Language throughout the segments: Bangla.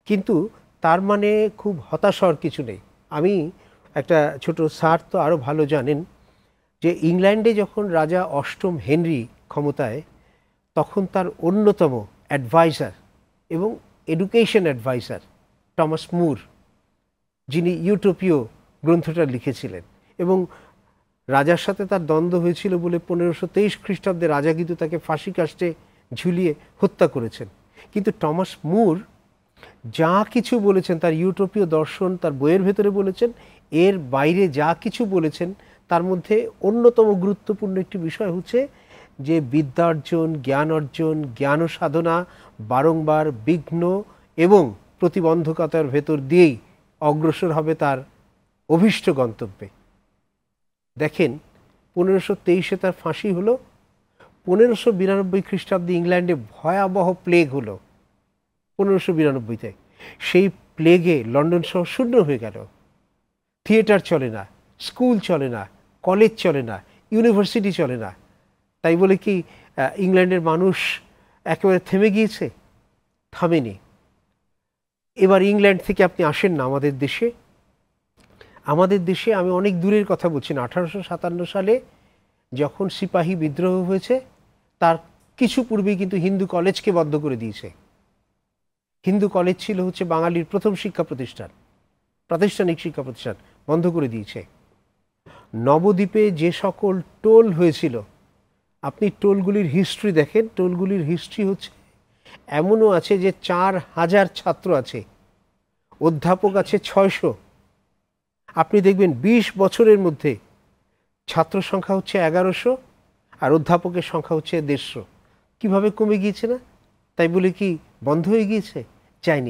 কিন্তু তার মানে খুব হতাশ হওয়ার কিছু নেই। আমি একটা ছোট স্যার তো আরও ভালো জানেন যে ইংল্যান্ডে যখন রাজা অষ্টম হেনরি ক্ষমতায়, তখন তার অন্যতম অ্যাডভাইজার এবং এডুকেশন অ্যাডভাইজার টমাস মুর, যিনি ইউটোপিয় গ্রন্থটা লিখেছিলেন, এবং রাজার সাথে তার দ্বন্দ্ব হয়েছিল বলে 1523 খ্রিস্টাব্দে রাজা কিন্তু তাকে ফাঁসি কাস্টে ঝুলিয়ে হত্যা করেছেন। কিন্তু টমাস মুর যা কিছু বলেছেন, তার ইউটোপীয় দর্শন তার বইয়ের ভেতরে বলেছেন, এর বাইরে যা কিছু বলেছেন তার মধ্যে অন্যতম গুরুত্বপূর্ণ একটি বিষয় হচ্ছে যে বিদ্যার্জন, জ্ঞান অর্জন, জ্ঞান সাধনা বারংবার বিঘ্ন এবং প্রতিবন্ধকতার ভেতর দিয়েই অগ্রসর হবে তার অভীষ্ট গন্তব্যে। দেখেন 1523-এ তার ফাঁসি হলো, 1592 খ্রিস্টাব্দে ইংল্যান্ডে ভয়াবহ প্লেগ হলো 1592-তে। সেই প্লেগে লন্ডন শহর শূন্য হয়ে গেল। থিয়েটার চলে না, স্কুল চলে না, কলেজ চলে না, ইউনিভার্সিটি চলে না। তাই বলে কি ইংল্যান্ডের মানুষ একেবারে থেমে গিয়েছে? থামেনি। এবার ইংল্যান্ড থেকে আপনি আসেন না আমাদের দেশে। আমাদের দেশে আমি অনেক দূরের কথা বলছি না, 1857 সালে যখন সিপাহী বিদ্রোহ হয়েছে তার কিছু পূর্বেই কিন্তু হিন্দু কলেজকে বন্ধ করে দিয়েছে। হিন্দু কলেজ ছিল হচ্ছে বাঙালির প্রথম শিক্ষা প্রতিষ্ঠান, প্রাতিষ্ঠানিক শিক্ষা প্রতিষ্ঠান, বন্ধ করে দিয়েছে। নবদ্বীপে যে সকল টোল হয়েছিল, আপনি টোলগুলির হিস্ট্রি দেখেন, টোলগুলির হিস্ট্রি হচ্ছে এমনও আছে যে 4000 ছাত্র আছে, অধ্যাপক আছে 600। আপনি দেখবেন 20 বছরের মধ্যে ছাত্র সংখ্যা হচ্ছে 1100 আর অধ্যাপকের সংখ্যা হচ্ছে 150। কীভাবে কমে গিয়েছে না? তাই বলে কি বন্ধ হয়ে গিয়েছে? যায়নি।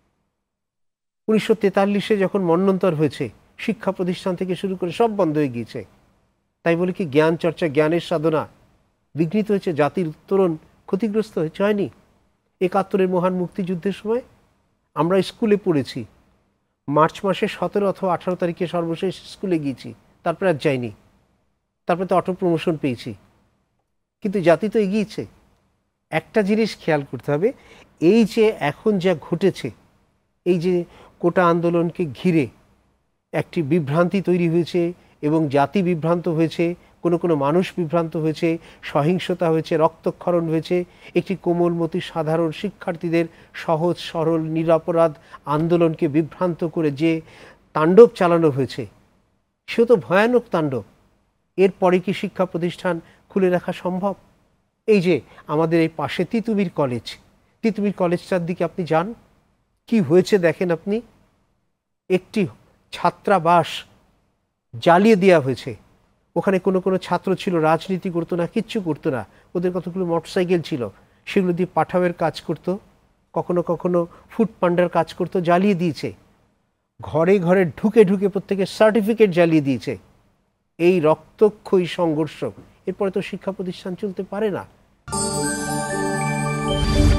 1943-এ যখন মন্বন্তর হয়েছে, শিক্ষা প্রতিষ্ঠান থেকে শুরু করে সব বন্ধ হয়ে গিয়েছে। তাই বলে কি জ্ঞান চর্চা, জ্ঞানের সাধনা বিঘ্নিত হয়েছে? জাতির উত্তরণ ক্ষতিগ্রস্ত হয়েছে? হয়নি। 71-এর মহান মুক্তিযুদ্ধের সময় আমরা স্কুলে পড়েছি, মার্চ মাসে 17 অথবা 18 তারিখে সর্বশেষ স্কুলে গিয়েছি, তারপরে আর যাইনি। তারপরে তো অটো প্রমোশন পেয়েছি। কিন্তু জাতি তো এগিয়েছে। একটা জিনিস খেয়াল করতে হবে, এই যে এখন যা ঘটেছে, এই যে কোটা আন্দোলনকে ঘিরে একটি বিভ্রান্তি তৈরি হয়েছে এবং জাতি বিভ্রান্ত হয়েছে, কোনো কোনো মানুষ বিভ্রান্ত হয়েছে, সহিংসতা হয়েছে, রক্তক্ষরণ হয়েছে, একটি কোমলমতি সাধারণ শিক্ষার্থীদের সহজ সরল নিরপরাধ আন্দোলনকে বিভ্রান্ত করে যে তাণ্ডব চালানো হয়েছে, সে তো ভয়ানক তাণ্ডব। এরপরে কি শিক্ষা প্রতিষ্ঠান খুলে রাখা সম্ভব? এই যে আমাদের এই পাশে তিতুমির কলেজ, তিতুমির কলেজটার দিকে আপনি যান, কি হয়েছে দেখেন আপনি। একটি ছাত্রাবাস জ্বালিয়ে দেওয়া হয়েছে। ওখানে কোনো কোনো ছাত্র ছিল, রাজনীতি করতো না, কিচ্ছু করতো না, ওদের কতগুলো মোটরসাইকেল ছিল, সেগুলো দিয়ে পাঠাওয়ের কাজ করতো, কখনো কখনো ফুড পান্ডার কাজ করতো, জ্বালিয়ে দিয়েছে। ঘরে ঘরে ঢুকে ঢুকে প্রত্যেকের সার্টিফিকেট জ্বালিয়ে দিয়েছে। এই রক্তক্ষয়ী সংঘর্ষ, এরপরে তো শিক্ষা প্রতিষ্ঠান চলতে পারে না।